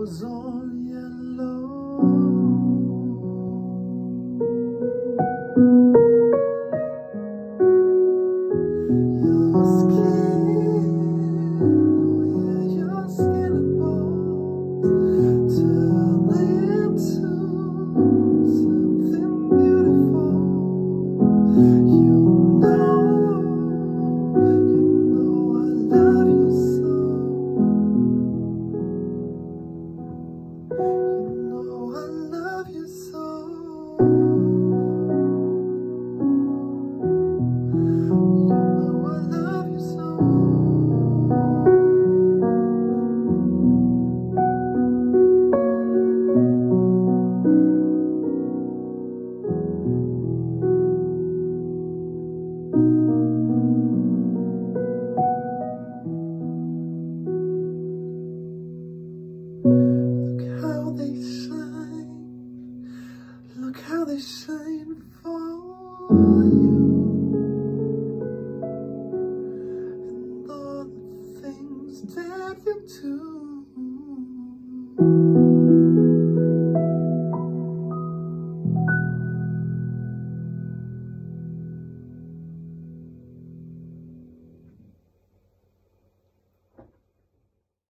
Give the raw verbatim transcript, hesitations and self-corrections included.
was all yellow. Your skin, yeah, your skin and bones turn into something beautiful. You know, you know I love you so. You know I love you so. Look how they shine, look how they shine for you, and all the things that you do.